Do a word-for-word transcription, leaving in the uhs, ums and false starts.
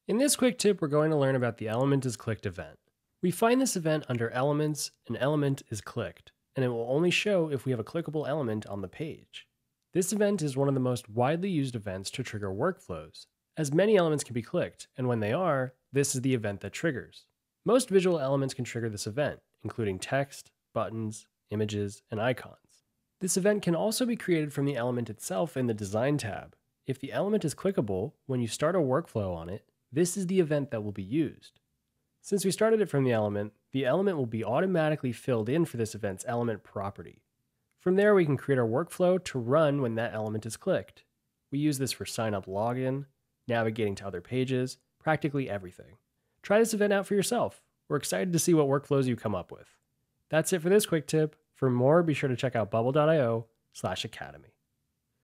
In this quick tip, we're going to learn about the element is clicked event. We find this event under elements, an element is clicked, and it will only show if we have a clickable element on the page. This event is one of the most widely used events to trigger workflows, as many elements can be clicked, and when they are, this is the event that triggers. Most visual elements can trigger this event, including text, buttons, images, and icons. This event can also be created from the element itself in the Design tab. If the element is clickable, when you start a workflow on it, this is the event that will be used. Since we started it from the element, the element will be automatically filled in for this event's element property. From there, we can create our workflow to run when that element is clicked. We use this for sign up login, navigating to other pages, practically everything. Try this event out for yourself. We're excited to see what workflows you come up with. That's it for this quick tip. For more, be sure to check out bubble dot io slash academy.